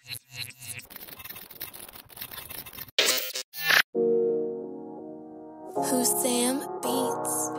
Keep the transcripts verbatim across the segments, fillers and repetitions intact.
Who's Sam Beats?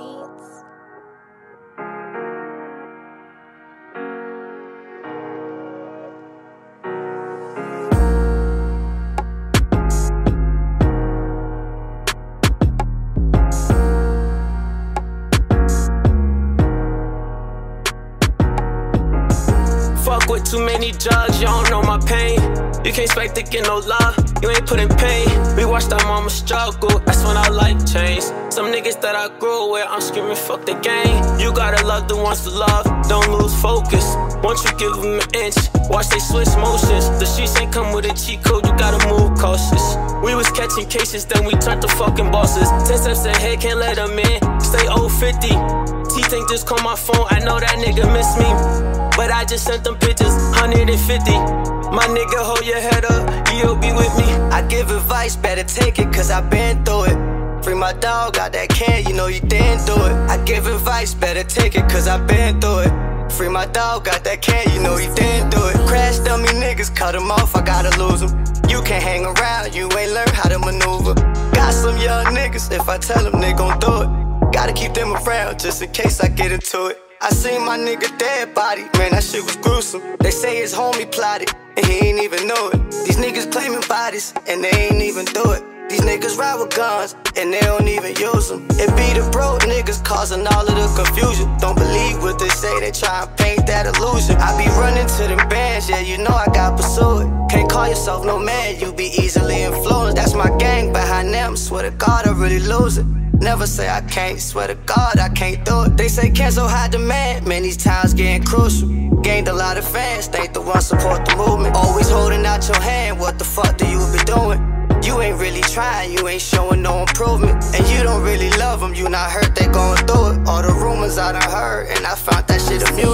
Fuck with too many drugs, you don't know my pain. You can't expect to get no love, you ain't put in pain. We watched our mama struggle, that's when our life changed. Some niggas that I grew with, I'm screaming fuck the game. You gotta love the ones to love, don't lose focus. Once you give them an inch, watch they switch motions. The streets ain't come with a cheat code, you gotta move cautious. We was catching cases, then we turned to fucking bosses. Ten steps ahead, can't let them in, stay oh fifty. T think just call my phone, I know that nigga miss me, but I just sent them pictures, one hundred fifty. My nigga, hold your head up, you'll be with me. I give advice, better take it, cause I been through it. Free my dog, got that can, you know you didn't do it. I give advice, better take it, cause I been through it. Free my dog, got that can, you know you didn't do it. Crash dummy niggas, cut them off, I gotta lose them. You can't hang around, you ain't learn how to maneuver. Got some young niggas, if I tell them they gon' do it. Gotta keep them around, just in case I get into it. I seen my nigga dead body, man, that shit was gruesome. They say his homie plotted, and he ain't even know it. These niggas claiming bodies, and they ain't even do it. These niggas ride with guns, and they don't even use them. It be the broke niggas causing all of the confusion. Don't believe what they say, they try and paint that illusion. I be running to them bands, yeah, you know I got pursued. Can't call yourself no man, you be easily influenced. That's my gang behind them, swear to God I really lose it. Never say I can't, swear to God I can't do it. They say cancel high demand, man these times getting crucial. Gained a lot of fans, think the ones support the movement. Always holding out your hand, what the fuck do you be doing? You ain't really trying, you ain't showing no improvement. And you don't really love them, you not hurt they going through it. All the rumors I done heard, and I found that shit amusing.